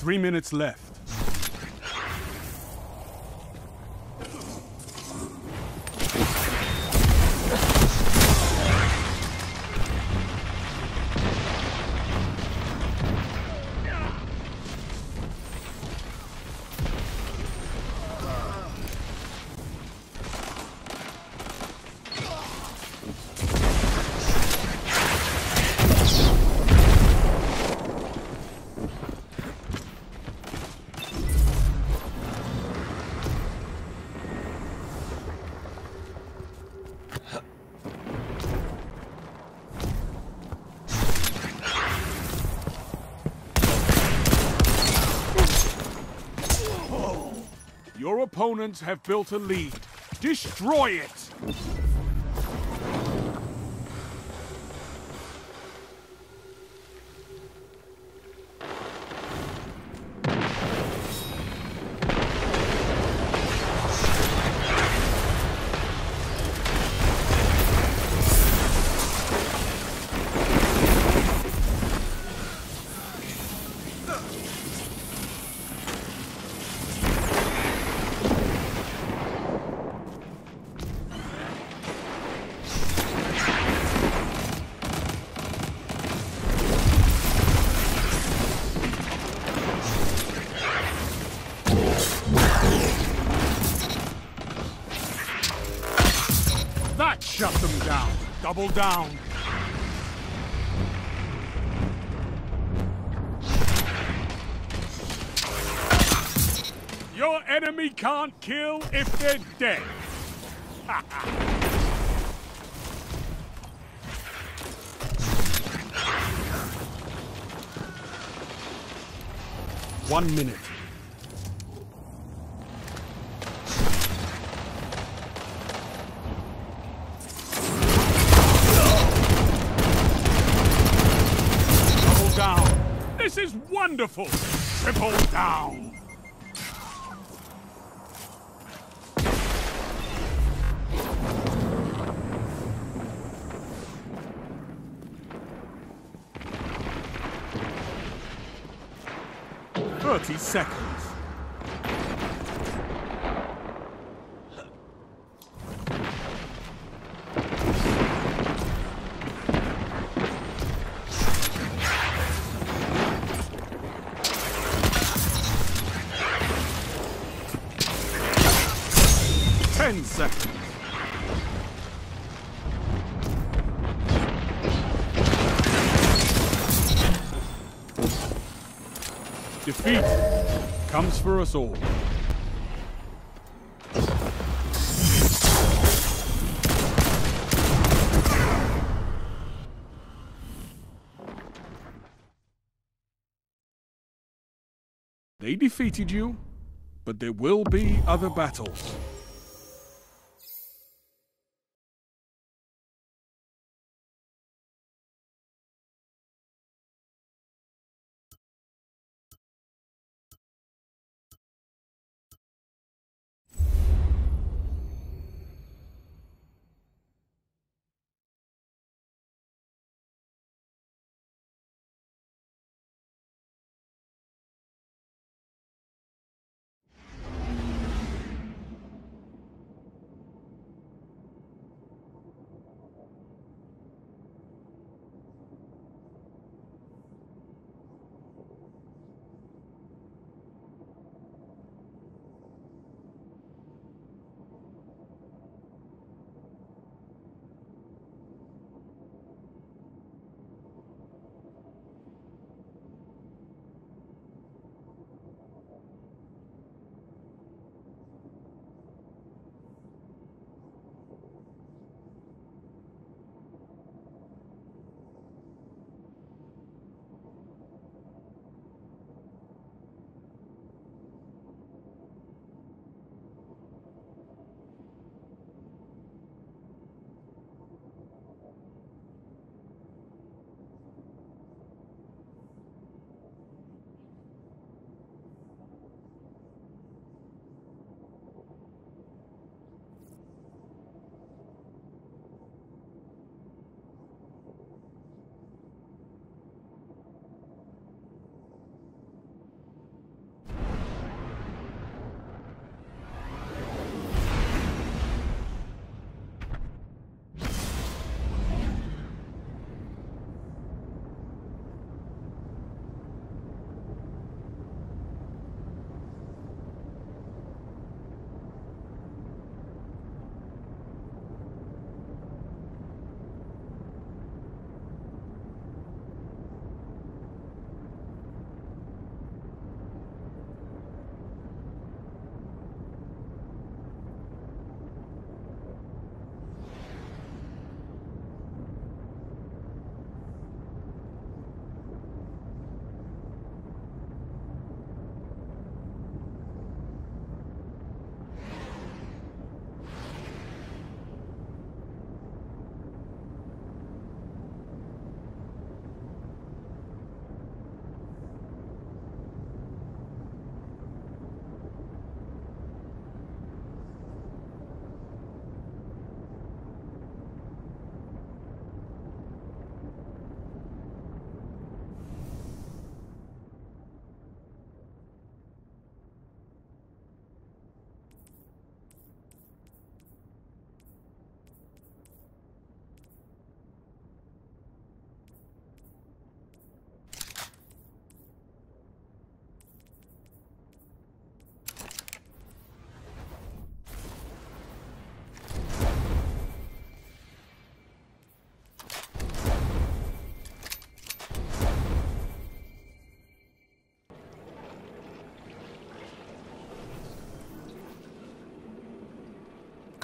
3 minutes left. Your opponents have built a lead. Destroy it! That shut them down. Double down. Your enemy can't kill if they're dead. 1 minute. Double down. This is wonderful. Triple down. Thirty seconds. Ten seconds. Defeat comes for us all. They defeated you, but there will be other battles.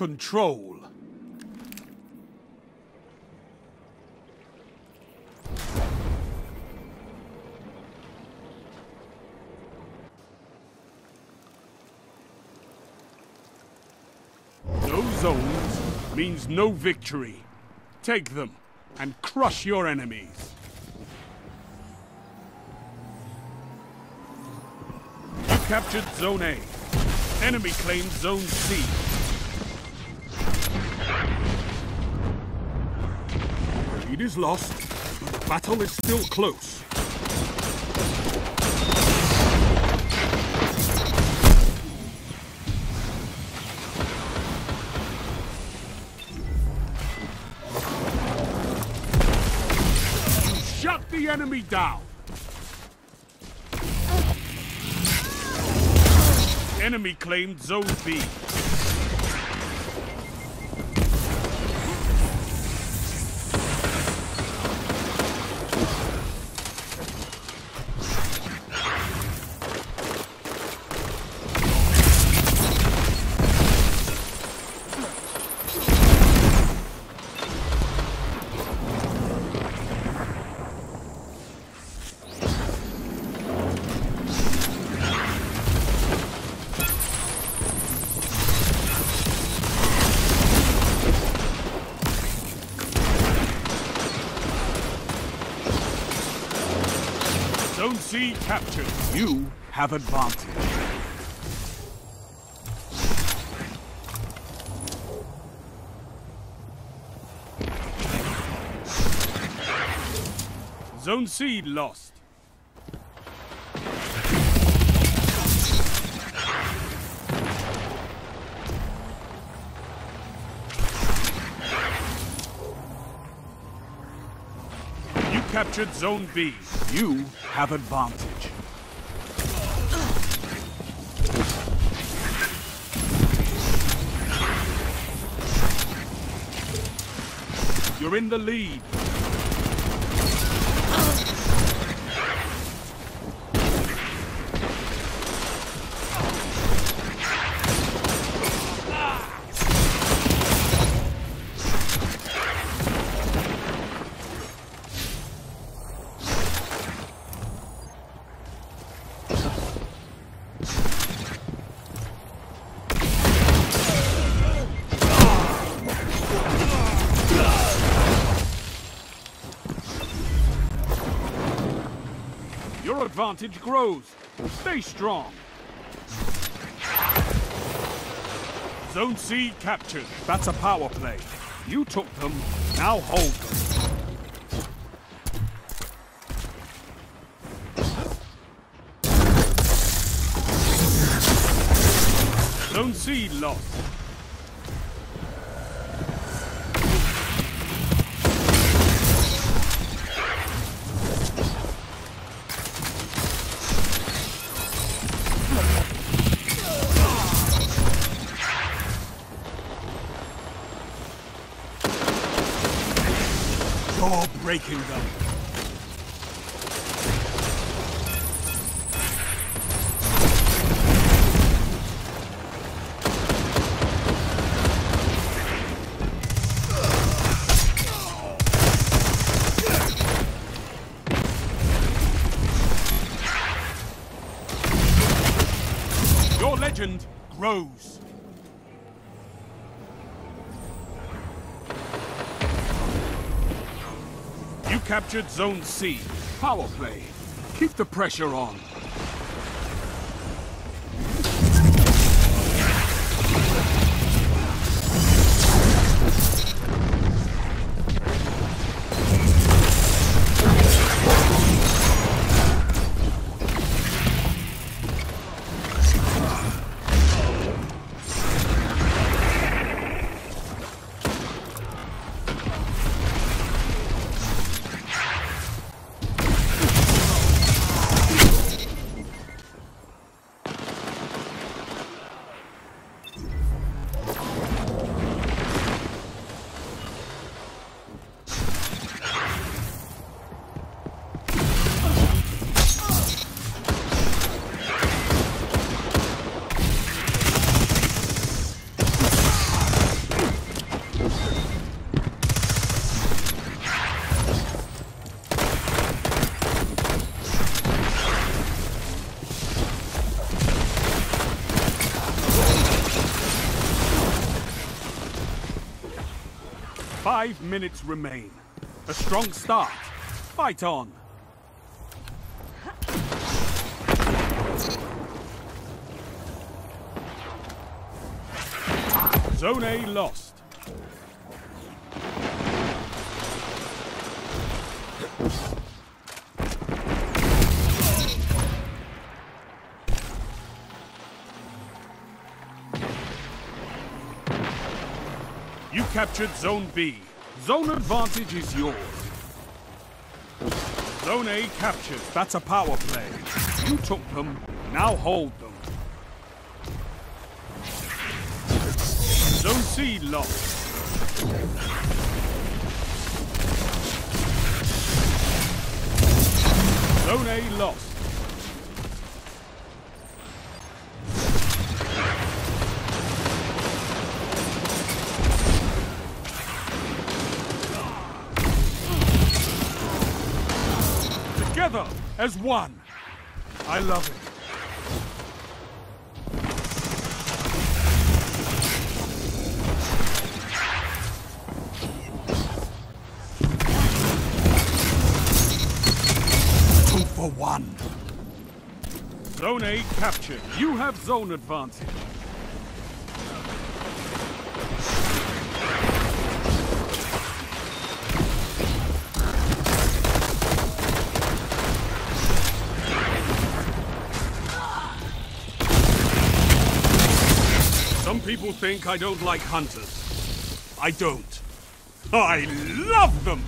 Control. No zones means no victory. Take them and crush your enemies. You captured Zone A. Enemy claimed Zone C. Lead is lost, but the battle is still close. Shut the enemy down! Enemy claimed Zone B. Zone C captured. You have advantage. Zone C lost. You captured Zone B. You have advantage. You're in the lead. Your advantage grows. Stay strong. Zone C captured. That's a power play. You took them, now hold them. Zone C lost. You're breaking them. Your legend grows. You captured Zone C. Power play. Keep the pressure on. 5 minutes remain. A strong start. Fight on. Zone A lost. You captured Zone B. Zone advantage is yours. Zone A captured. That's a power play. You took them, now hold them. Zone C lost. Zone A lost. Together as one. I love it. For one. Zone A captured. You have zone advantage. Some people think I don't like hunters. I don't. I love them!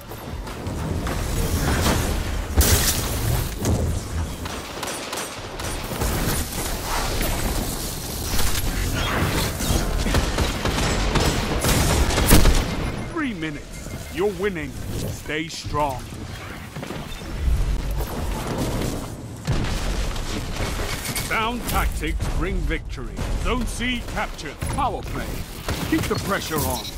Minutes. You're winning. Stay strong. Sound tactics bring victory. Zone C captured. Power play. Keep the pressure on.